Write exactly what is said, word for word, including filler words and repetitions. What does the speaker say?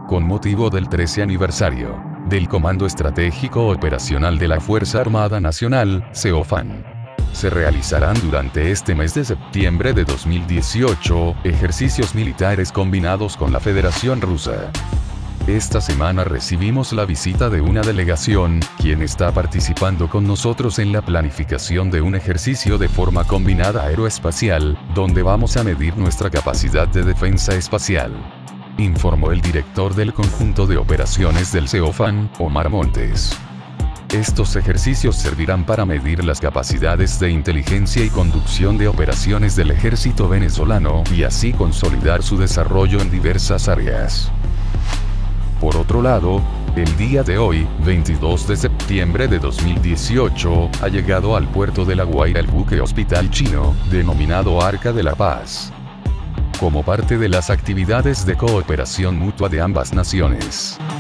Con motivo del trece aniversario del Comando Estratégico Operacional de la Fuerza Armada Nacional, CEOFAN, se realizarán durante este mes de septiembre de dos mil dieciocho, ejercicios militares combinados con la Federación Rusa. Esta semana recibimos la visita de una delegación, quien está participando con nosotros en la planificación de un ejercicio de forma combinada aeroespacial, donde vamos a medir nuestra capacidad de defensa espacial, informó el director del Conjunto de Operaciones del CEOFAN, Omar Montes. Estos ejercicios servirán para medir las capacidades de inteligencia y conducción de operaciones del ejército venezolano y así consolidar su desarrollo en diversas áreas. Por otro lado, el día de hoy, veintidós de septiembre de dos mil dieciocho, ha llegado al puerto de La Guaira el buque hospital chino, denominado Arca de la Paz, como parte de las actividades de cooperación mutua de ambas naciones.